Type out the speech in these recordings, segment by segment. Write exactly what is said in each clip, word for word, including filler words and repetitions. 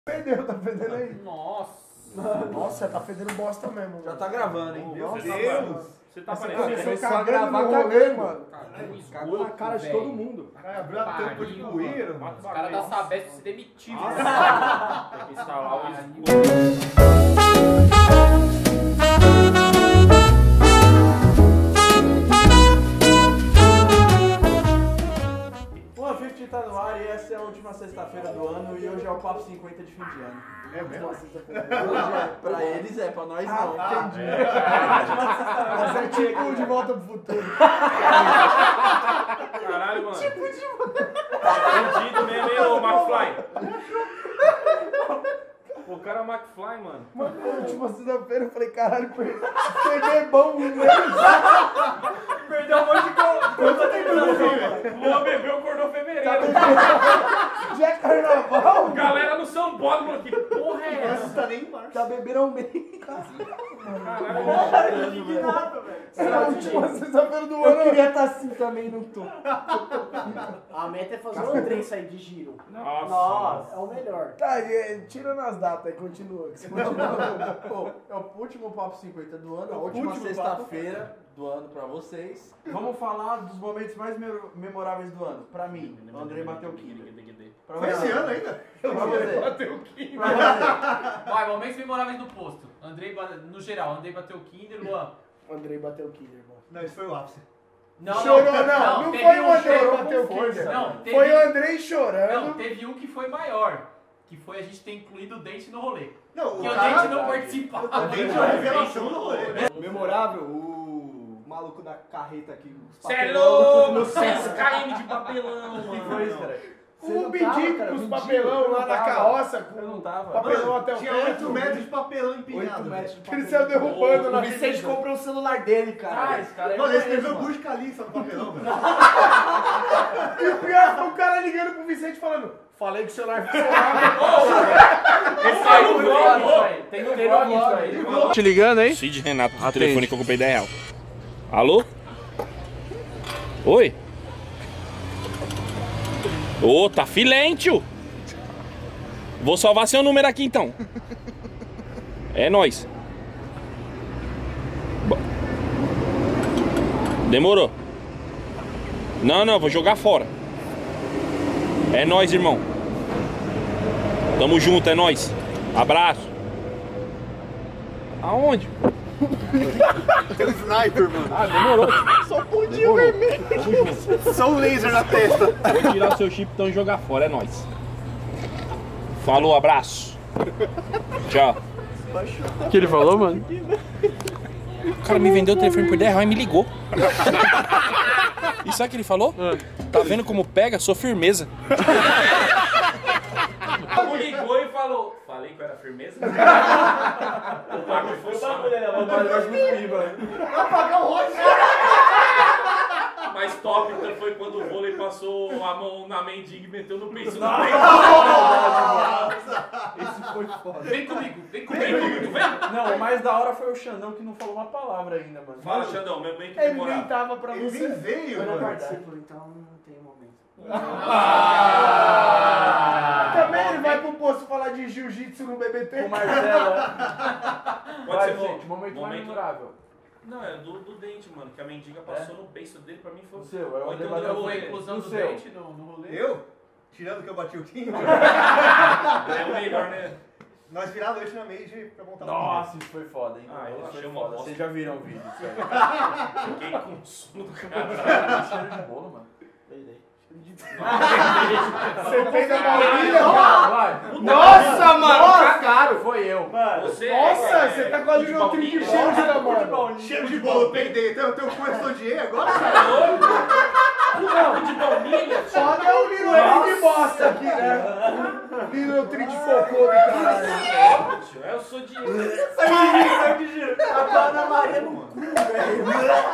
Fedeu, tá fedendo aí. Nossa. Nossa, tá fedendo bosta mesmo. Já tá gravando, hein? Meu Nossa, Deus. Você tá Você parecendo. começou a cagando gravar no rolê, cagando. mano. Cagou na cara de todo mundo. Cara, abriu a tampa de bueiro. Os caras da Sabesp se demitiram. Tem que instalar o escudo. O Anfifty tá no ar e essa é a última sexta-feira do ano e hoje é o Papo cinquenta de fim de ano. É mesmo? Hoje é, pra eles é, pra nós não. Ah, entendi. Mas é tipo de volta pro futuro. Caralho, mano. Tipo de Fudido mesmo, hein, ô McFly. O cara é o McFly, mano. Mano, na última sexta-feira eu falei, caralho, perder bom mesmo. Perdeu um monte de coisa. Luan bebeu, acordou fevereiro. Já é carnaval? Galera no São Paulo, mano. Que porra é Essa essa? tá nem em março. Já beberam um mês. Caralho, Indignado, velho. É a última sexta-feira do Eu ano. queria estar assim também, não tô. A meta é fazer o Andrei sair de giro. Nossa. Nossa, é o melhor. Tá, e, tira nas datas e continua. Que você continua. Pô, é o último Papo cinquenta do ano, a O última último sexta-feira do ano pra vocês. Vamos falar dos momentos mais me- memoráveis do ano. Pra mim, o Andrei bateu o Kinder. Pra Foi esse ano ainda? Pra você. Bateu o Kinder. Pra você. Vai, momentos memoráveis do posto. Andrei, bate- no geral, Andrei bateu o Kinder, Luan. O Andrei bateu o Kinder, mano. Não, esse foi o ápice. Não, Chorou, não, não, teve foi um o Andrei chorou que bateu o com força. Kinder. Não, teve, Foi o Andrei chorando. não, teve um que foi maior. Que foi a gente ter incluído o Dente no rolê. Não, Porque o cara- Dente não participava. O Dente é uma revelação do rolê. Memorável, o maluco da carreta aqui. Cê é louco, seis km de papelão, O que mano. foi isso, cara? Você O não Bidico tava, cara, com os mendigo, papelão eu lá não na tava. carroça, Eu com não tava. papelão até o Tinha teto. oito metros de papelão empilhado. oito metros de Ele papelão. saiu derrubando O na Vicente avenida. comprou o celular dele, cara. Ah, esse cara é Mano, ele escreveu conheço, Burj Khalifa no papelão, velho. E o pior foi o cara ligando pro Vicente falando: falei que o celular funcionava. Esse aí foi isso aí. Tem no vlog isso aí. Te ligando, hein? Cid Renato, do telefone que eu comprei dez real. Alô? Oi? Ô, tá filé, tio. Vou salvar seu número aqui, então. É nóis. Bo- Demorou. Não, não, vou jogar fora. É nóis, irmão. Tamo junto, é nóis. Abraço. Aonde? Tem um sniper, mano. Ah, demorou. Só pontinho vermelho. Só um laser na testa. Vou tirar o seu chip então e jogar fora, é nóis. Falou, abraço. Tchau. O que ele falou, mano? O cara me vendeu o telefone por dez reais e me ligou. E sabe o que ele falou? Tá vendo como pega? Sou firmeza. Me ligou e falou. Falei que eu era firmeza? O bagulho foi só. Mas top então foi quando o vôlei passou a mão na mendiga e meteu no peito do peito. Esse foi foda. Vem comigo, vem comigo, vem. Não, o mais da hora foi o Xandão que não falou uma palavra ainda, mano. Fala, Xandão, meu bem que Ele demorar. nem tava pra Ele você. nem veio, Eu não mano. participo, então não tem momento. Também ele vai pro posto falar de jiu-jitsu no B B T. O Marcelo. Pode Vai, ser bom. gente, momento mais memorável. Não, é do, do dente, mano. Que a mendiga passou no beiço dele, pra mim foi. O seu, é o Ou então André eu bateu Foi a fui- inclusão No do seu. Dente no, no rolê. Eu? Tirando que eu bati o Kim, É o melhor, né? nós viramos a noite na Mage pra montar Nossa, isso foi foda, hein? Ah, eu Isso achei foi uma foda. bosta. Vocês já viram o vídeo disso aí? Fiquei com sono do caralho. Cheiro de bolo, mano. Você fez a baunilha? Vai. Nossa, mano! Cagaram, foi eu. Você Nossa, é- você tá quase no trinco de bosta, mano. Cheiro de bolo, peidei. Teu, teu cu estodiei agora, cara. Não, de baunilha. Foda é o Lino Henrique de bosta aqui, né? Lino Tri de cocô do caralho. Eu sou de. A Ana Maria no cu, velho.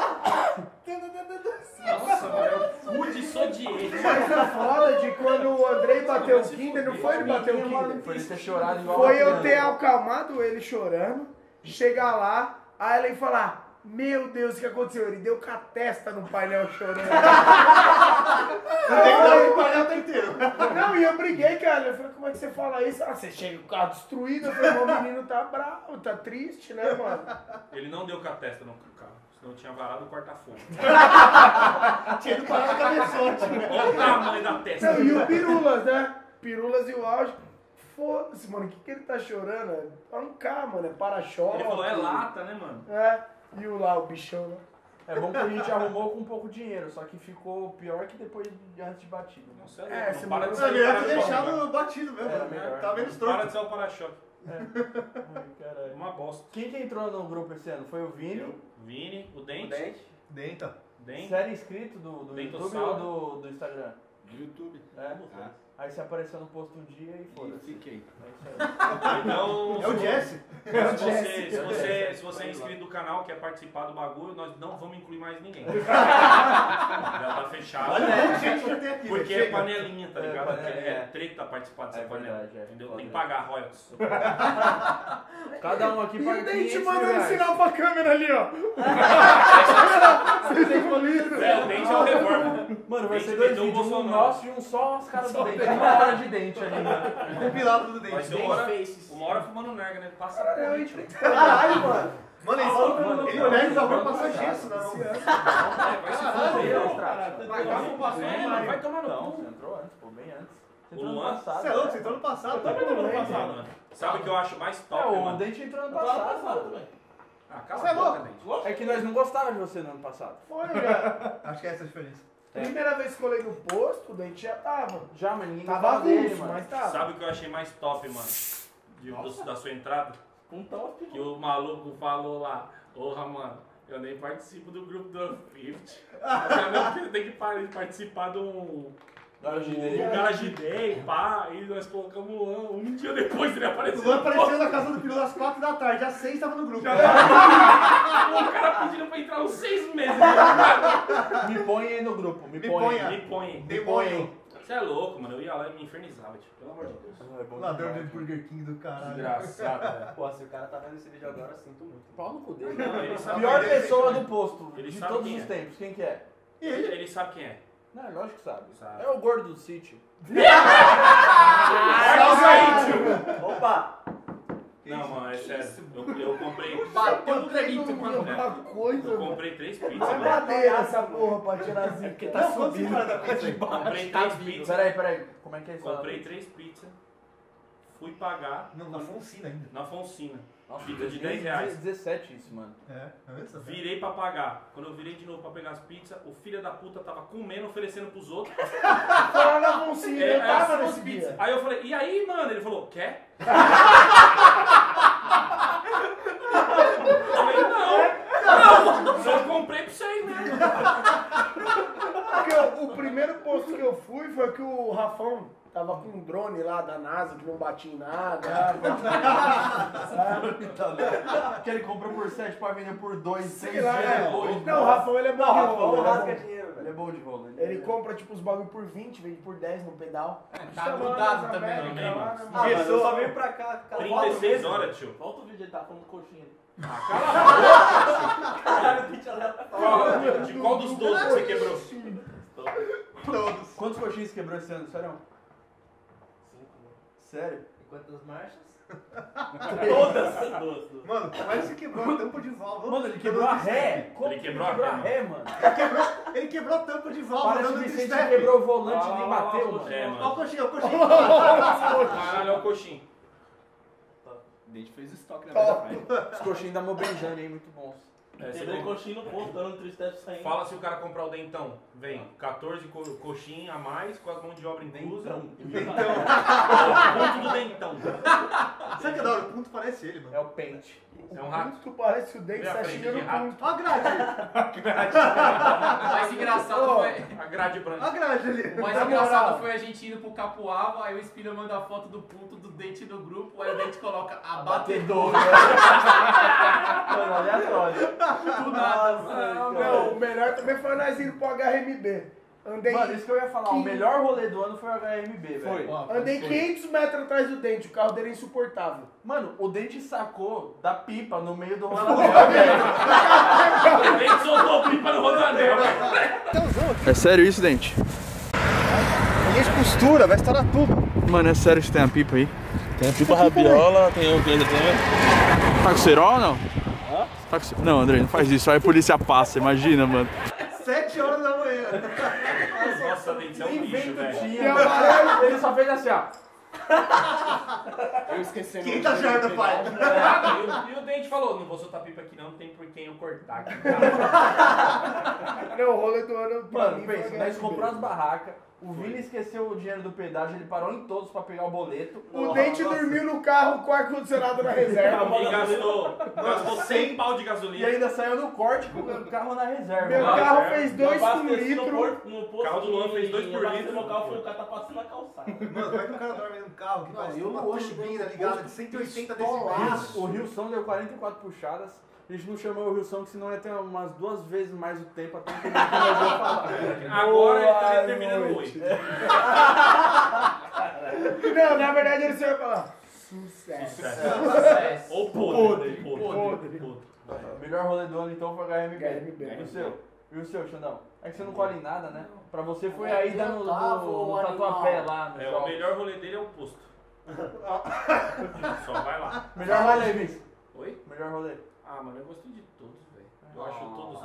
Nossa, mano, eu cu de sodiete. Mas a foda de quando o Andrei bateu o Kinder, não foi ele bater o Kinder. Foi ele ter chorado igual Foi uma eu ter criança. acalmado ele chorando, chegar lá, aí ela ia falar: meu Deus, o que aconteceu? Ele deu com a testa no painel chorando. Não tem que dar o painel tá inteiro. Não, e eu briguei, cara. Eu falei, como é que você fala isso? Ah, você chega com o carro destruído. Eu falei, meu menino tá bravo, tá triste, né, mano? Ele não deu com a testa no carro, senão tinha varado o corta-fogo. Tinha ido parar no cabeçote. Olha o tamanho da testa. Não, e o Pirulas, né? Pirulas e o auge. Foda-se, mano, o que, que ele tá chorando? É um carro, mano, é para-choque. Ele falou, é lata, né, mano? É, e o lá, o bichão, né? É bom que a gente arrumou com pouco dinheiro, só que ficou pior que depois de antes de batido. Né? Nossa, é, É, louco, você não para de mandou- Não, sair melhor o ter para-choque, deixado mano. batido mesmo. Era melhor. Tá menos Para torto. de ser o para-choque. Ai, caralho. Uma bosta. Quem que entrou no grupo esse ano? Foi o Vini, Eu, Vini, o Dente. Dente. Denta. Dente. série inscrito do, do Dente YouTube Sauro. ou do, do Instagram? Do YouTube. É? Ah, Aí você apareceu no posto um dia e e foda-se. fiquei. É isso aí. Então, É o Jesse. se você, Jesse. se, você, se você é inscrito do canal, quer participar do bagulho, nós não vamos incluir mais ninguém. Já tá fechado. Olha quanta gente já tem aqui. Porque velho. é panelinha, tá É, ligado? panelinha, Porque é é. treta participar dessa É panela. verdade, é. Entendeu? Pode Tem que ver. pagar royalties. Cada um aqui E paga o Dente quinhentos mandando reais. sinal pra câmera ali, ó. Vocês engoliram. É, o Dente é o revólver. Mano, vai Dente ser dois meteu o vídeos, um Bolsonaro. nosso e um só as caras do Dente. Uma hora de Dente ali, né? Compilado do Vai dente. ser uma hora, Faces. uma hora fumando nerga, né? Passa a Eu porra. entrei. Caralho, mano. Mano, ele, Mano, ele mano, pega e só vai mano, passar mano, gesso na mão. Vai se Caralho, fuder. cara. É, mano, vai tomar no Não, cu. você entrou antes, pô, bem antes. Você O entrou no Luan? passado. Você é louco? Você entrou no passado. Eu também tô no É, passado. mano. Sabe o que eu acho mais É, top, o mano? Dente entrou no passado, mano. Ah, cala Você a é boca, louco? Dente. É que nós não gostávamos de você no ano passado. Foi, já. Acho que é essa a diferença. Primeira vez que colei no posto, o Dente já tava. Já, mas ninguém Tava gostava dele, avulso, mano. mas tava. Sabe o que eu achei mais top, mano? De- do- da sua entrada? Um top. Que o maluco falou lá, porra, mano, eu nem participo do grupo do Unfifty. Eu não porque eu tenho que par- participar de um. Garage um Day. Garage Day, pá, e nós colocamos o Luan. Um dia depois ele O apareceu. Luan apareceu na casa do Piru às quatro da tarde, às seis tava no grupo. O cara pedindo pra entrar uns seis meses. Me põe aí no grupo, me, Me põe. ponha. Me põe. Demônio. Você é louco, mano. Eu ia lá e me infernizava, tipo, pelo amor de Deus. É bom Ladrão de demais. Burger King do caralho. Desgraçado, velho. Pô, se o cara tá vendo esse vídeo agora, eu sinto muito. Pau no cu dele. Não, ele sabe Pior quem é. pessoa do posto, Ele de sabe todos quem os é. tempos, quem que é? Ele, ele sabe quem é. Não, é lógico que sabe. Sabe. É o gordo do sítio. Salve aí, tio! Opa! Não, mano, é sério. Eu, eu comprei. Bateu Eu no treino grito, alguma mano. coisa, Eu mano. comprei três pizzas, Não é mano. madeira essa porra pra tirar zica. Não, quando você fala da pizza aí? Comprei três pizzas. Peraí, peraí, como é que é isso? Comprei três pizzas. Fui pagar Não, na Fonsina ainda. na Fonsina. Nossa, Pizza de dois mil e dez reais. dezessete isso, mano. É, é isso? Virei pra pagar. Quando eu virei de novo pra pegar as pizzas, o filho da puta tava comendo, oferecendo pros outros. Foi lá na Foncinha, É, eu tava essas nesse pizzas. dia. Aí eu falei, e aí, mano? Ele falou, quer? Eu falei, não, não, só comprei pra vocês mesmo. Porque o, o primeiro posto que eu fui foi que o Rafão tava com um drone lá da NASA que não batia em nada. Que ele comprou por sete pra vender por dois, Sei seis lá, dias é. depois. Não, o Rafão ele é bom de Não, rolo. não ele é rasga bom. dinheiro, Ele velho. é bom de rolo. Ele compra tipo os bagulho por vinte, vende por dez no pedal. É, Isso tá lá mudado nas também, Américas, também, lá, mano. né, Ah, mas eu Pessoa- só venho pra cá. cara, trinta e seis vezes. horas, tio. Volta o vídeo, ele tá falando coxinha. Ah, cala a boca. Caralho, o bicho aleatório. Qual, de qual dos doze que você quebrou? Todos. Quantos coxinhas quebrou esse ano, sério? Sério? E quantas marchas? Todas! Duas, duas. Mano, mas você quebrou a tampa de válvula. Mano, ele quebrou a ré! Como Ele que quebrou a quebrou ré, mano? Ele quebrou, ele quebrou a tampa de válvula. Parece que o dando Vicente step. quebrou o volante e nem Ah, bateu, ah, mano. é, Ó o mano. coxinha, ó o coxinha. Caralho, olha o coxinho. O Dente fez estoque na verdade. Os coxinhos da Mobenzane aí, muito bons. É, você Quebrei compra- coxinha no posto, dando três steps saindo. Fala se o cara comprar o dentão. Vem, quatorze co coxinhas a mais, com as mãos de obra inclusa. Dentão. O ponto do dentão. Sabe que é da hora? O ponto parece ele, mano. É o pente. É um rato. Tu parece o dente Vê a tá frente xingando de rato. muito. Ó a grade. O mais engraçado Ô, foi. A grade Ó a branca. grade ali. O mais Na engraçado moral. foi a gente indo pro Capuava, aí o Espina manda a foto do ponto do dente no grupo, aí o dente coloca abatedor. Mano, aleatório. Do nada. Não, o melhor também foi nós indo pro H M B. Andei, Mano, isso que eu ia falar, o quinhentos melhor rolê do ano foi o H M B, velho. Foi. Ó, andei foi. quinhentos metros atrás do Dente, o carro dele é insuportável. Mano, o Dente sacou da pipa no meio do rodanel, velho. O Dente soltou a pipa no rodanel. É sério isso, Dente? A gente costura, vai estourar tudo. Mano, é sério que você tem a pipa aí? Tem a pipa rabiola, tem o que também. Tá com cerol ou não? Hã? Tá com ce- Não, André, não faz isso. Aí a polícia passa, imagina, mano. Sete horas da manhã. Nossa, Dente, é um Nem bicho, vento velho. tinha, ele só fez assim, ó. Eu esqueci. Quinta jarda, pai. Nada, e o- e o Dente falou, não vou soltar pipa aqui não, não tem por quem eu cortar aqui. Não, o rolê do ano pra Mano, mim foi pensa, H nós M B. compramos as barracas, o Vini esqueceu o dinheiro do pedágio, ele parou em todos pra pegar o boleto. O Dente dormiu no carro com o ar-condicionado na reserva. E gastou, gastou cem pau de E gasolina. ainda saiu no corte com o carro na reserva. Meu Mano, carro é. fez dois por litro. O carro do Luan fez dois por litro. No local foi o cara tá passando na calçada. Mano, vai que o cara dorme num carro que Não, vai eu uma não acho turbina que ligada eu de cento e oitenta pistolaço. decibéis. O Rilson deu quarenta e quatro puxadas. A gente não chamou o Rilson, que senão ia ter umas duas vezes mais o tempo até que ele começou a falar. Agora ele tá Boa terminando noite. oito. Não, na verdade ele só ia falar sucesso. Ou podre. Podre. Podre. Podre. Melhor rolê do ano então foi o H M B. H M B. E o seu? E o seu, Xandão? É que você não colhe em nada, né? Pra você foi a ida no, no, no, no Tatuapé lá no É, o shopping. melhor rolê dele é o posto. Só vai lá. Melhor rolê, Viz. Oi? Melhor rolê. Ah, mano, eu gostei de todos, velho. Eu acho todos.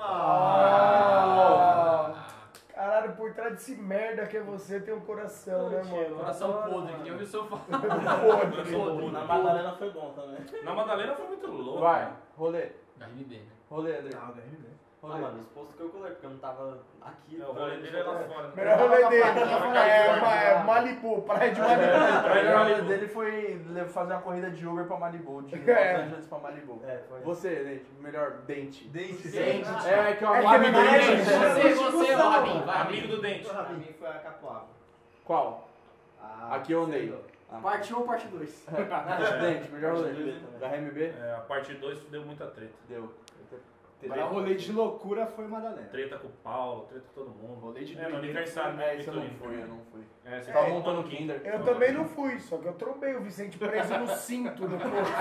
Ah, caralho, por trás desse merda que é você tem um coração, né, mano? Coração podre, que nem o Wilson fala. Podre. Na Madalena foi bom também. Na Madalena foi muito louco. Vai, rolê. H M B, né? Rolê, André. Ah, H M B. Ah, Rolê. mano, exposto que eu colei, porque eu não tava aqui. É, o rolê dele é lá fora. né? Melhor rolê dele é, é Malibu, praia de Malibu. O melhor rolê Malibu. dele foi le- fazer uma corrida de Uber pra Malibu, de Los É. Angeles pra Malibu. É, foi. Você, Dente, melhor dente. Dente. Dente. É, que é o É que amigo ele do é Dente. Você, você, ó, Rabin, vai, Amigo do Dente. Pra mim foi a Capoava. Qual? Ah, Aqui eu andei. Ah. Parte um ou parte dois? Dente, melhor rolê. Parte dois Da R M B? É, a parte dois deu muita treta. Deu. Agora rolê de loucura foi Madalena. Treta com o Paulo, treta com todo mundo. Rolê de É, no aniversário, É, né, isso eu não Vitorino? fui, eu não fui. É, você Tava tá montando o montando Kinder. Eu também não fui, só que eu trombei o Vicente preso no cinto do posto.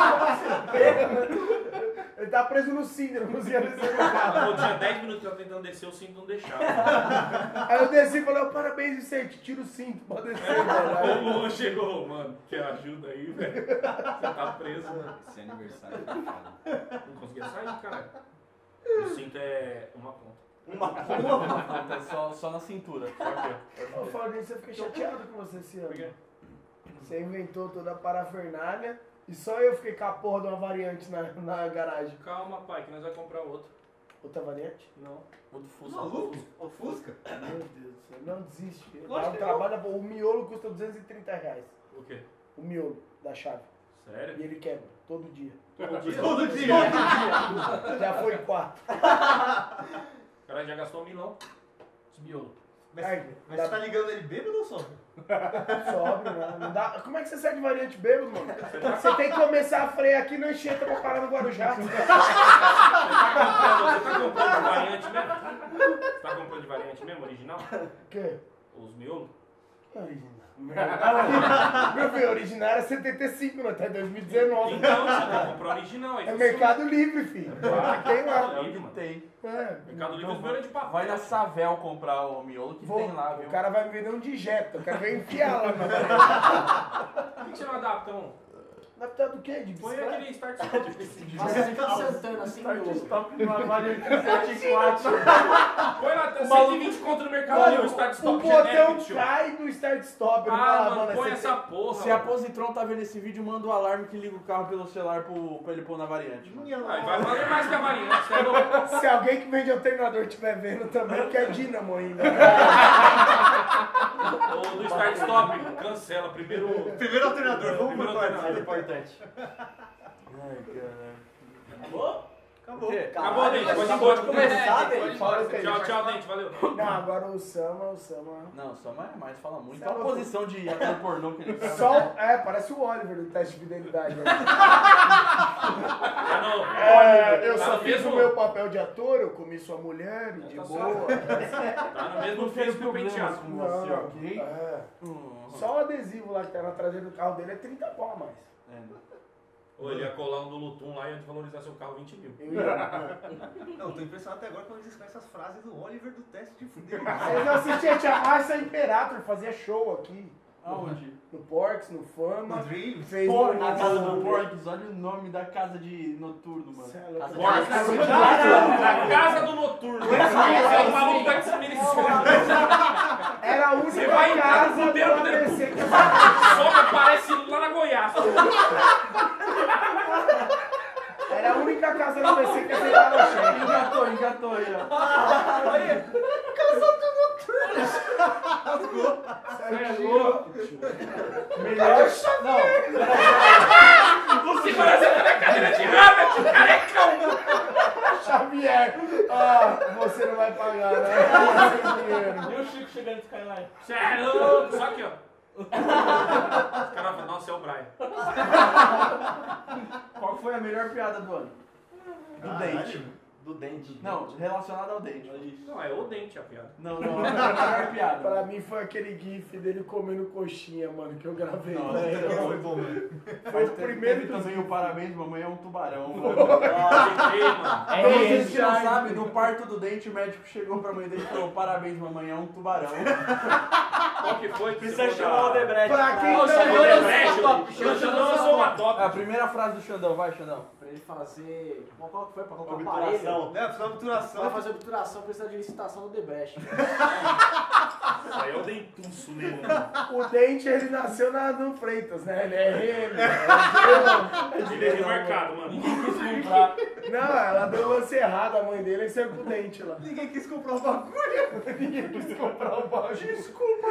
Ele tá preso no cinto, não conseguia descer do carro. Eu tinha dez minutos que eu tava tentando descer, o cinto não deixava. Aí eu desci e falei, "Ô, parabéns, Vicente, tira o cinto, pode descer, velho." Aí- O Luan chegou, mano, quer ajuda aí, velho? Você tá preso, mano. Esse aniversário foi foda. Não conseguia sair, cara. O cinto é uma ponta. É só, só na cintura. Só aqui, ó. Ô, Fabinho, você fica chateado com você esse ano. Você inventou toda a parafernália e só eu fiquei com a porra de uma variante na, na garagem. Calma, pai, que nós vamos comprar outro. Outra variante? Não. Outro Fusca. Maluco? O Fusca? Meu Deus do céu, não desiste. Lógico Dá um que trabalho, o miolo custa duzentos e trinta reais. O quê? O miolo da chave. E Sério? ele quebra, todo dia. Todo dia. Todo dia. Já foi quatro. O cara já gastou um milão. Os miolos. Mas, Ai, mas dá- você tá ligando ele bêbado ou só? Sobe, né? Não dá. Como é que você sai de variante bêbado, mano? Você tem que começar a frear aqui na Anchieta pra parar no Guarujá. Você tá comprando de variante mesmo? Você tá comprando de variante mesmo, original? O quê? Os miolos? Que original? Meu filho, original era setenta e cinco, não tá em dois mil e dezenove. Então, você tem que comprar original. Aí É você Mercado Livre, filho. Ah, Tem lá. É o que tem. É. Mercado Livre, os miolos é de papel. Vai na Savel comprar o miolo que Vou, tem lá, viu? o cara vai me vender um digeta. Eu quero ver enfiar lá na variante. Por que você não adapta um? Adaptado do quê? De Põe bicicleta? aquele start stop. Nossa, você fica sentando assim, meu. Stop numa variante sete e quatro. Põe lá, tem cento e vinte conto no Mercado Livre, o start o stop botão genérico, tio. cai do start stop. Ele Ah, fala, mano, é põe setenta. essa porra. Se a mano. Positron tá vendo esse vídeo, manda o alarme que liga o carro pelo celular pro, pra ele pôr na variante. mano. Aí vai valer mais que a variante, você é louco? Se alguém que vende alternador estiver vendo também, que é dínamo ainda. O do start stop, cancela. Primeiro. Primeiro alternador, vamos Primeiro por partes. alternador. Importante. Ai, caralho. Alô? Acabou. Acabou, Dente. Pode ir Acabou embora. de começar, É, Dente. pode ir embora. Tchau, tchau, Dente. Valeu. Não, agora o Sama, o Sama. Não, só mais, mais fala muito. Você Qual é a louco. posição de ator pornô que ele faz? Só, é, parece o Oliver do teste de fidelidade. Né? Tá no... É, eu tá só no fiz mesmo... o meu papel de ator, eu comi sua mulher, de Tá boa. Tá no mesmo Não tenho físico que o problemas penteado. com você, Não, ok? é. Hum, Só o adesivo lá que tá na traseira do carro dele é trinta pau a mais. é. Ou ele ia colar um do Lutum lá e ia desvalorizar seu carro vinte mil. Eu ia. Não, tô impressionado até agora quando eles escrevem essas frases do Oliver do teste de fidelidade. Vocês não assistiam, tinha Márcia Imperator, fazia show aqui. Aonde? No Porks, no Fama. No Dreams. Fez Por, no- na casa do Porks, olha o nome da casa de noturno, mano. Cê é louco. Casa Porks. de... Na casa do noturno. Esse é o maluco da desmerecida. Era a única Você vai entrar casa no do puteiro A B C que Só que aparece lá na Goiás. Era a única casa do A B C que aceitava chefe. Engatou, engatou aí, ó. Você é louco. Melhor... Não, Você parece na cadeira de raba, carecão. Xavier. Ah, você não vai pagar, né? Sem dinheiro. E o Chico chegando de Skyline? Você é louco. Só aqui, ó. Os caras falam, nossa, é o Brian. qual foi a melhor piada do ano? Do dente. Do dente. Não, relacionada ao dente. Não, é o Dente a piada. Não, não, a melhor piada. Pra mim foi aquele gif dele comendo coxinha, mano, que eu gravei. Nossa, né? Foi bom, velho. Foi o Teve primeiro também o parabéns, mamãe é um tubarão. Pode crer, mano. Pra vocês que não sabem, no parto do dente o médico chegou pra mãe dele e falou: parabéns, mamãe é um tubarão. Qual que foi? Precisa chamar o Odebrecht. Pra quem Não, não Xandão lembra- Odebrecht, o Xandão lançou uma É a dota. primeira frase do Xandão, vai, Xandão. Pra ele fazer. Qual qual que foi? Pra colocar um aparelho? Obturação. Né, precisa de obturação. Pra fazer obturação precisa de licitação do Debrecht. Isso aí é o dentuço, né, O Dente, ele nasceu na, no Freitas, né? Ele é remo. É Ele é remarcado, mano. Ninguém quis comprar. Não, ela deu o lance errado, a mãe dele, e saiu com o dente lá. Ninguém quis comprar o bagulho. Ninguém quis comprar o bagulho. Desculpa,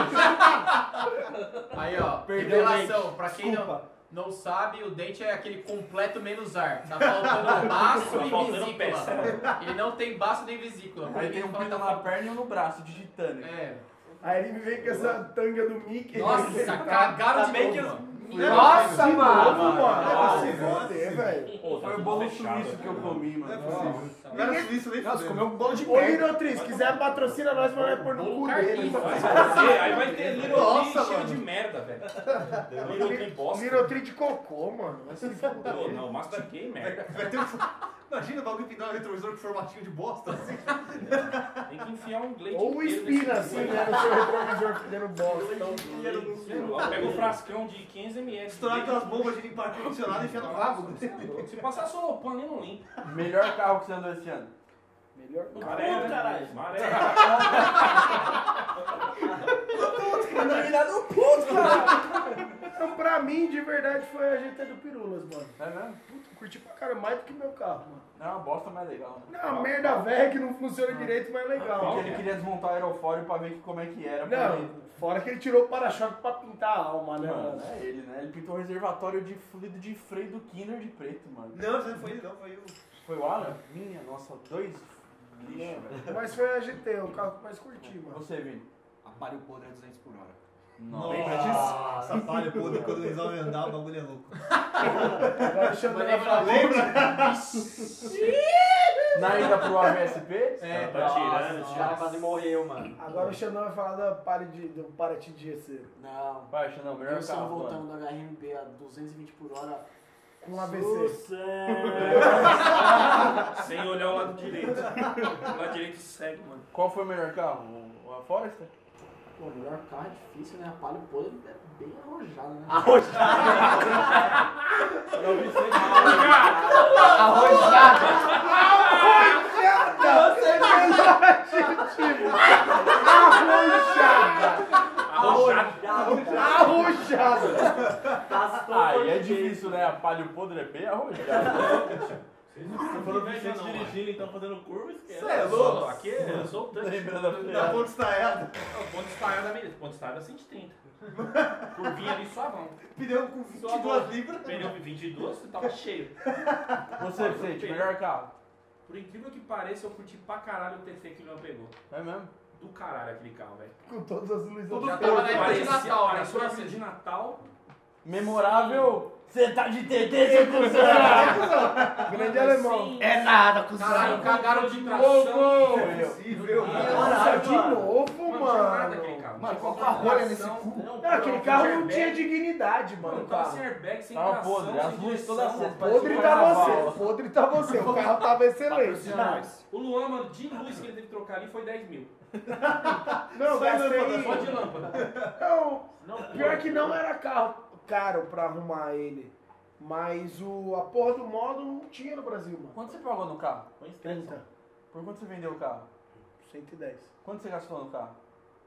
Aí, ó, Perdeu o revelação. Pra quem não, não sabe, o dente é aquele completo menos ar. Tá faltando baço Tá e faltando peça. vesícula. Ele não tem baço nem vesícula. Aí tem um Fala pinto que na tá perna e um no braço, de titânio. É. Aí ele me vem com essa tanga do Mickey. Nossa, cagaram de bem novo, que mano. Nossa, De mano, novo, mano. Nossa, Vai se foder, velho. Pô, tá Foi o tudo bolo fechado, suíço que eu comi, Não é mano. possível. Não era suíço nem Nossa, fudendo. comeu um bolo de Ô, Linotriz, se quiser patrocina nós, mas vai pôr no Bolo cu dele. carninho, vai fazer. Aí vai ter Little Nossa, Tree cheio mano. de merda, velho. Little Tree bosta. Linotriz de cocô, mano. Vai se foder. Pô, não, mastiquei, merda. Vai ter um... Imagina o bagulho pintar no retrovisor com formatinho de bosta assim. Tem que enfiar um leite Ou inteiro espina nesse assim, bagulho. né? No seu retrovisor fedendo bosta. Ó, pega o frascão de quinhentos mililitros. Estourar aquelas bombas de limpar ar-condicionado e enfiar no rabo. Se passar solopão ali, não limpa. Melhor carro que você andou esse ano? Melhor que Maré, né? caralho. Maré. Então, pra mim, de verdade, foi a G T do Pirulas, mano. É mesmo? Puta, curti pra caramba, mais do que meu carro, mano. Não, uma bosta mais legal. Né? Não, merda velha que não funciona direito, mas é legal. Porque ele queria desmontar o aerofólio pra ver que- como é que era. pra Não, ele. fora que ele tirou o para-choque pra pintar a alma, né, Mano, mano? é ele, né? Ele pintou o reservatório de fluido de freio do Kinner de preto, mano. Não, isso não foi ele não, foi o... Foi o Alan? Minha, nossa, dois lixo, velho. Mas foi a G T, o carro que mais curti, mano. Você, Vini? Aparelho podre a duzentos por hora. Nossa, palha, pô, quando resolve andar, o bagulho é louco. Agora o Xandão vai falar, Na ida pro A V S P? É, Tá tirando, Nossa, o cara quase morreu, mano. agora o Xandão vai falar da pare de, do Paraty de G C. Não. Vai, Xandão, melhor Nós estamos carro. voltando mano. da H R B a duzentos e vinte por hora. Com A B C. Sucesso! Sem olhar o lado direito. O lado direito segue, mano. Qual foi o melhor carro? O, a Forester? Pô, melhor carro é difícil, né? A Palio podre é bem arrojada, né? Arrojada! Aí é difícil, né? A palho podre é bem arrojado. Quando Vicente dirigindo, então fazendo curva, esquece. Você é louco? Aqui é soltante. Lembrando da Na freada. ponta estaiada. O ponto estaiado da beleza. Ponto estaiado é cento e trinta. Curvinha ali suavão. Pneu com vinte e duas libras. Pneu vinte e dois, você tava cheio. Você, Vicente, melhor carro. Por incrível que pareça, eu curti pra caralho o T C que o Leão pegou. É mesmo? Do caralho aquele carro, velho. Com todas as luzes Tudo do tava na época de Parecia, Natal, né? parecia uma árvore de Natal. Memorável. Você tá de T T, seu cuzão. Grande alemão. É nada, cuzão. Caralho, cagaram de tração. novo! Impossível. Nossa, de novo, Não tinha nada mano. aquele carro. Mano, Não qual tinha a rolha tração. nesse cu? Não, Não, aquele carro não airbag. tinha dignidade, mano. Mano, o tava carro. sem airbag, sem Tava tração, podre, as sem luzes direção. todas acesas. Podre tá você, podre tá você. O carro tava excelente. O Luan, mano, de luz que ele teve que trocar ali foi dez mil. Não, eu gastei. Só de lâmpada. Não, Não, pior que não era carro caro pra arrumar ele. Mas o, a porra do modo não tinha no Brasil, mano. Quanto você pagou no carro? trinta. Por quanto você vendeu o carro? cento e dez. Quanto você gastou no carro?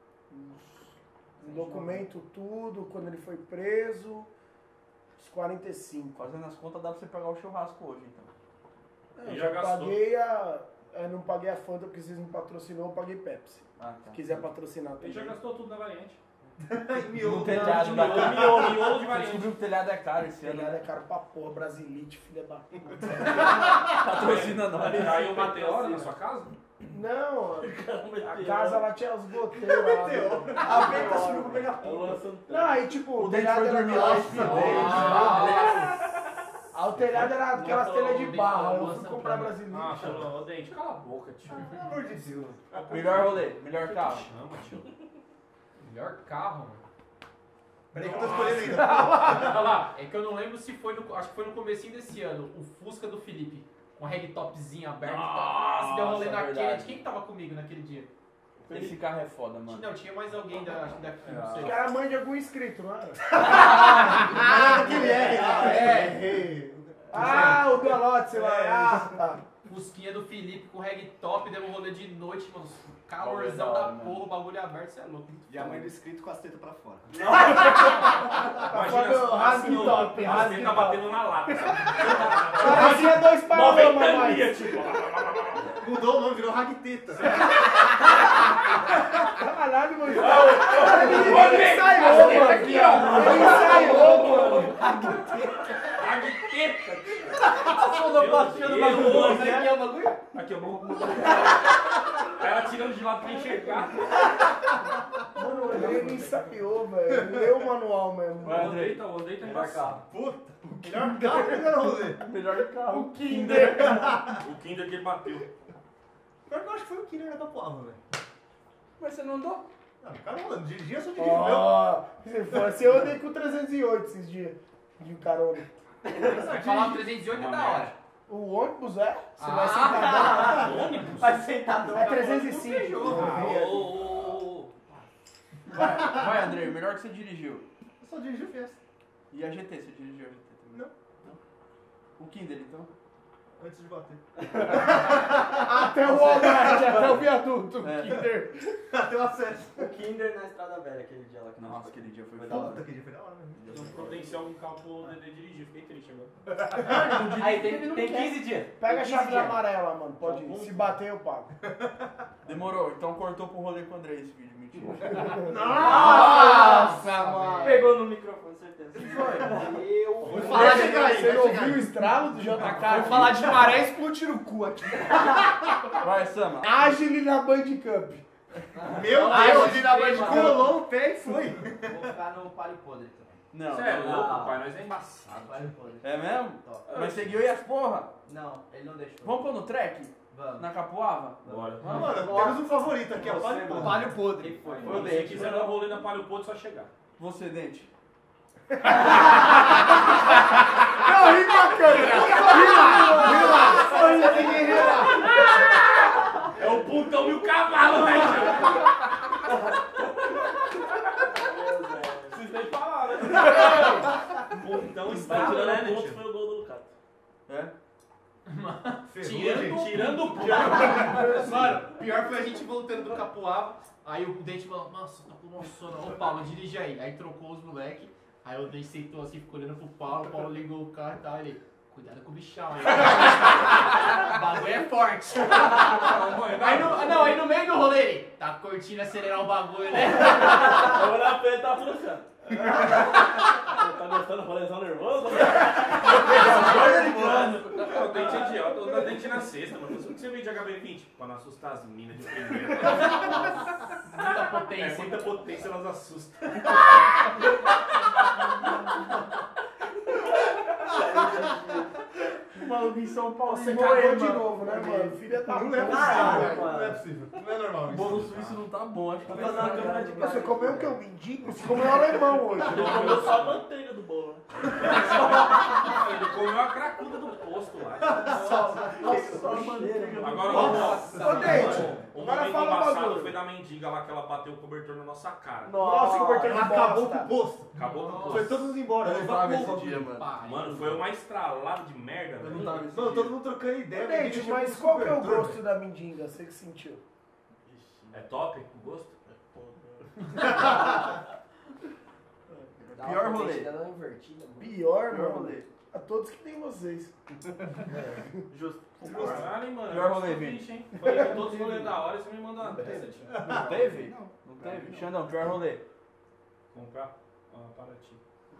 Um documento, tudo, quando ele foi preso, uns quarenta e cinco. Fazendo as contas dá pra você pagar o churrasco hoje, então. Eu Ele já já gastou. paguei a. Eu não paguei a Fanta porque vocês me patrocinou, eu paguei Pepsi. Ah, Se tá. quiser patrocinar Ele já também. gastou tudo na variante. No telhado da miolo, casa. miolo, miolo de Você variante. descobriu que o telhado é caro esse ano, Telhado é né? caro pra porra, Brasilite, filha da puta. Patrocina nós. Caiu uma meteoro na sua casa? Não, a casa lá tinha os goteiros lá. A Benta subiu pra pegar puta. Não, aí tipo, O o dente telhado foi era dormir lá e aquelas. Ah, o telhado era aquelas telhas de barro. Eu fui comprar Ah, Brasilite. falou, ô Dente, cala a boca, tio. Pelo amor de Deus. Melhor rolê, melhor carro. Chama, tio. Melhor carro, mano. Peraí que eu tô escolhendo ainda. Olha lá, é que eu não lembro se foi no. Acho que foi no comecinho desse ano, o Fusca do Felipe. Com a regtopzinho aberto. Nossa, deu um rolê Nossa, naquele. verdade. Quem que tava comigo naquele dia? Esse carro é foda, mano. Não, tinha mais alguém da, acho que daqui, não Acho sei. que era mãe de algum inscrito, não era? Ah, aquele R lá. É. Ah, o Belote, sei lá. Ah, tá. Fusquinha do Felipe com regtop, deu um rolê de noite, mano. Calorzão Bagulho da da hora, mano. porra, o bagulho aberto, você é louco. E a mãe do inscrito com as tetas pra fora. Imagina Fala, rasgue assim, top, ó, rasgue Você tá top. batendo na lata. Parecia dois palamas mais. Ventania, tipo. Mudou o nome, virou Ragteta. Caralho, mano. Ele Rodrigo, ensaiou, essa mano. aqui, ó. Ele ensaiou, mano. Agteta. Sonoplastia do bagulho. Deus, Como é que é o bagulho? Aqui, eu vou mudar. Aí ela tirando de lado pra enxergar. Mano, ele ensaiou, velho. Ele leu o manual mesmo. Vai, O Andrei tá, o Andrei tá Melhor embaçado. carro. Puta, melhor carro que melhor rolê. Melhor carro. O Kinder. O Kinder que ele bateu. Pior que eu acho que foi o Killer da Tapuava, velho. Mas você não andou? Não, caramba, dirigir eu só dirijo meu. Ó, se fosse eu andei com trezentos e oito esses dias. De carona. Vai falar o trezentos e oito é da hora. O ônibus é? Você Ah. vai sentar. Ônibus? Vai sentado. É trezentos e cinco. Ô, ô, ô, ô. Vai, vai, André, melhor que você dirigiu. Eu só dirijo Fiesta. E a G T, você dirigiu a G T também? Não. O Kinder, então? Antes de bater. Até o Walmart, até o viaduto. É. Kinder. Até o acesso. O Kinder na Estrada Velha, aquele dia lá que nós Nossa, aquele dia foi Foi foda. da hora. Puta que dia foi da hora, mesmo. Deu um potencial com o carro pro Dedê dirigir. Fiquei triste agora. Aí tem, tem quinze dias. Pega a Tem chave quinze dias. amarela, mano. Pode ir. Se bater, eu pago. Demorou, então cortou pro rolê com o André esse vídeo, mentira. Nossa, mano. Pegou no microfone, certeza. Eu. Vou falar de cair, Você vai não chegar ouviu o aí. estralo do J K? Vou falar de maré e explodir no cu aqui. Vai, Sama. Agile na Band Cup. Meu Ai, Deus, eu de na sei, banda mano. colou o pé e foi. Vou ficar no palio podre também. Não. Você é não. louco, pai. Nós é embaçado. Palio podre. É mesmo? Top. Mas seguiu aí as porra. Não, ele não deixou. Vamos pôr no track? Vamos. Na Capoava? Bora. Mano, temos um favorito aqui, ó. Você, Palio mano. Podre. Palio podre. Quem foi? Foi o Se Dente. quiser dar rolê na Palio Podre, só chegar. Você, Dente. Não, ri com a câmera. Ri lá, ri lá. Olha, ninguém ri lá. É o puntão e o cavalo, né, tio? Vocês nem falaram, né? Puntão está Tirando né, o ponto tio? foi o gol do Lucato. É? Tirando, Tirando o ponto. Mano, pior foi a gente voltando do Capoava. Aí o Dente falou, nossa, tá com uma sono. Ô Paulo, dirige aí. Aí trocou os moleque. Aí o Dente sentou assim, ficou olhando pro Paulo. O Paulo ligou o carro e tal. Ele, cuidado com o bichão aí. O bagulho é forte. Aí no, não, aí no meio do rolê ele, tá curtindo acelerar o bagulho, né? Eu olhar pra ele, tá tudo assim, ó. Tá gostando do rolezão nervoso? O dente é idiota, eu dou dente na sexta, mano. Por que você vende H B vinte? Pra não assustar as minas de primeira. Muita É potência. muita potência, elas assustam. O maluco em São Paulo. Você em cagou Moema. de novo, né, mano? Filha da Não é puta. possível, não é possível. Não é normal O isso. bolo suíço não tá bom, acho que vai Fazer uma dar câmera de Você comeu o que? O mendigo? Você comeu o alemão hoje. Ele comeu só a manteiga do bolo, né? Ele comeu a cracuda do posto lá. só manteiga. Agora, Nossa, ô, Dente, o agora momento fala o embaçado bagulho. foi da mendiga lá que ela bateu o cobertor na nossa cara. Nossa, que portão de Ela acabou com bosta. o posto. Acabou com o Foi posto. todo mundo embora. Eu não tava Evacuou. esse dia, mano. Mano, foi uma estralada de merda, Eu velho. não tava esse Mano, dia. todo mundo trocando ideia. Dente, ninguém mas chegou qual no que é o cobertor, gosto da mendiga? Você que sentiu? É top o gosto? Pior rolê. Dá uma invertida, mano. Pior, Pior mano. rolê. A todos que nem vocês. Justo. Caralho, hein, mano. Pior Eu rolê, sou Vini. triste, hein? Falei que todos os rolês da hora e você me manda uma dessa, tio. Não teve? Não teve? Xandão, pior rolê. Comprar uma para ti.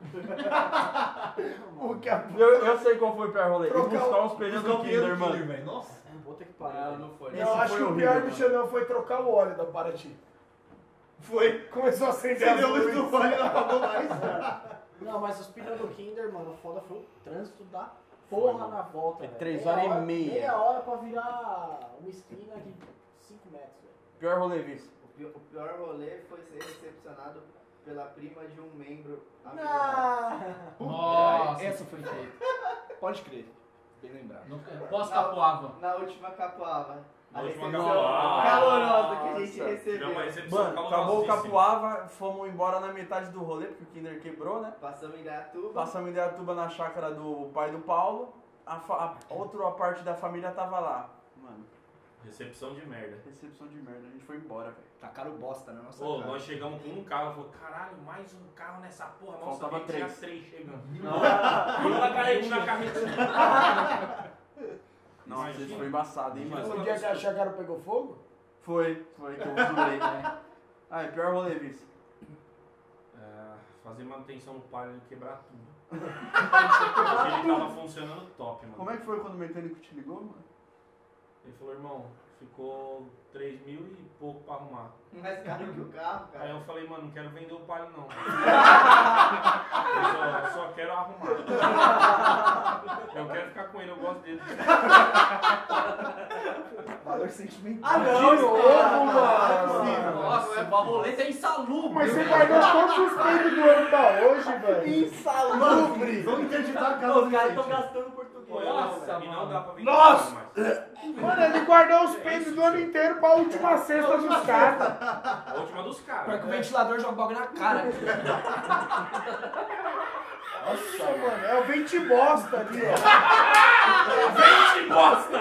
O que a Eu, eu sei qual foi o pior rolê. E Trocar buscar o- uns pneus Buscar do o pneu Kinder, do mano. Kinder, velho. Nossa. Puta que Não, pariu. não foi. Esse Eu acho foi que o horrível, pior do mano. Xandão foi trocar o óleo da Paraty. Foi. Começou a acender Você as deu luz luzes. do óleo e não apagou mais. Não, mas os pneus do Kinder, mano, o foda foi o trânsito da porra na volta, Foi velho. três Meia horas e hora- meia. Meia hora pra virar uma esquina de cinco metros, velho. Pior rolê, Vice. O pi- O pior rolê foi ser recepcionado pela prima de um membro amigo. Não. Nossa, Essa foi feita. Pode crer. Bem lembrado. no- pós-capoava. Na última capoava. Na A última recepção capoava. calorosa que a gente Nossa. Tivemos uma recebeu. recepção Mano, acabou o calorosíssima. Capuava, fomos embora na metade do rolê, porque o Kinder quebrou, né? Passamos em Gatuba. Passamos em Ideatuba na chácara do pai do Paulo. A, fa- a outra parte da família tava lá. Mano, Recepção de merda. recepção de merda. A gente foi embora, velho. Tacaram bosta na nossa Ô, cara. nós chegamos com um carro, falou, caralho, mais um carro nessa porra. Nossa, Faltava vi que tinha três. três chegando. E um na carretinha. na carretinha. Nossa, Imagina. isso foi embaçado, hein, Imagina. mano? O dia que a chácara pegou fogo? Foi, foi que eu zoei, né? Ah, e pior rolê, Vice. É, fazer manutenção no palio e quebrar tudo. Porque ele tava funcionando top, mano. Como é que foi quando o mecânico te ligou, mano? Ele falou, irmão, ficou três mil e pouco pra arrumar. Mais caro que o carro, Aí cara. eu falei, mano, não quero vender o palio não. Eu só, eu só quero arrumar. Eu quero ficar com ele, eu gosto dele. Valor sentimental. Ah, não, de novo, mano. Nossa, o baboleta é insalubre. Mas você guardou todos os peitos do ano pra hoje, velho. Insalubre. Vamos interditar a casa Os do caras Vicente. estão gastando português. Pô, Nossa, e não mano. dá pra vender Nossa! mais. Mano, ele guardou os peitos do ano inteiro pra última sexta dos caras. A última dos caras. Pior que o ventilador joga o bagulho na cara. Nossa, mano, é o vente bosta ali, ó. Vinte bosta!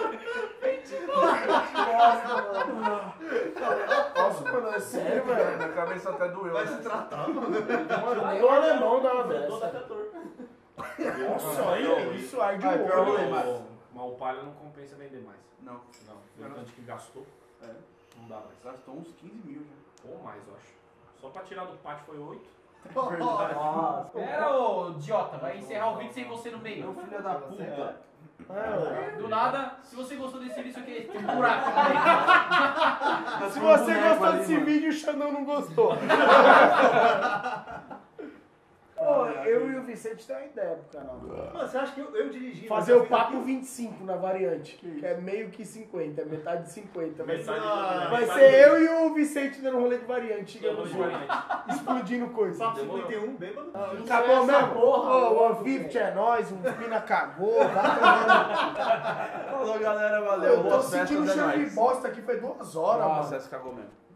Nossa, mano, é sério, velho. Minha cabeça até doeu. Vai né? se tratar, mano. Mano, nem o alemão dá uma Toda dessa. catorze. Nossa, olha isso, arde Vai, o pior rolê, olho. mas- Mas o palio não compensa vender mais. Não, Não, pelo tanto que gastou, É. não dá mais. gastou uns quinze mil já. Ou mais, eu acho. Só pra tirar do pátio foi oito. Verdade. Nossa. Pera, ô idiota, vai encerrar o vídeo sem você no Meu meio. filho da puta. É, Do nada, se você gostou desse vídeo, isso aqui tem um buraco no meio. ó. Se você gostou desse vídeo, o Xandão não gostou. Pô, eu e o Vicente tem uma ideia pro canal. Mano, você acha que eu, eu dirigi? Fazer mas o eu fiz papo aquilo? vinte e cinco na variante, que é meio que cinquenta, metade de cinquenta. Vai ser, Metade- vai metade- ser eu e o Vicente dando rolê de variante, Rolê chegando de junto, variante. explodindo coisa. Papo cinquenta e um, bêbado. Acabou essa mesmo? porra, Ô, o mano, Anfifty é velho. nóis, o Pina cagou, vai tomando. Falou, galera, valeu. Eu tô Boas sentindo um festas, é cheiro de nóis. bosta aqui, foi duas horas, Nossa, mano. essa cagou mesmo.